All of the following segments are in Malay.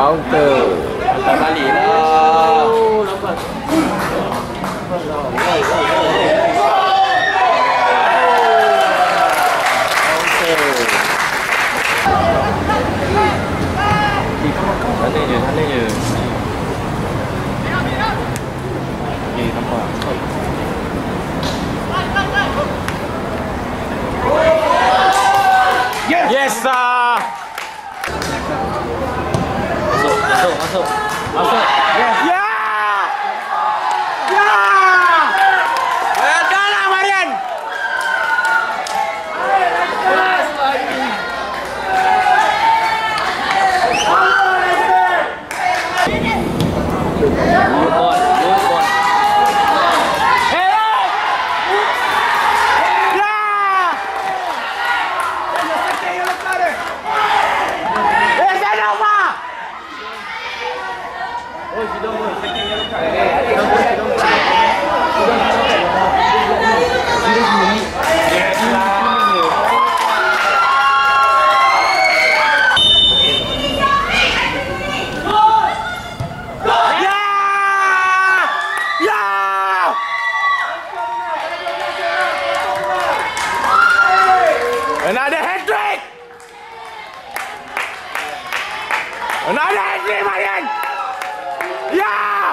Counter. Tak balik lah. Lambat. Sana je. Okey, nampak. Yes sir. Masuk. Yes. Ya. Dah lah Marian. Good ball. Another hat-trick! Another hat-trick, Marian! Yeah!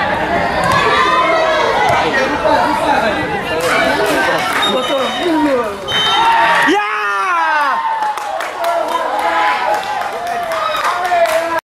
Betul.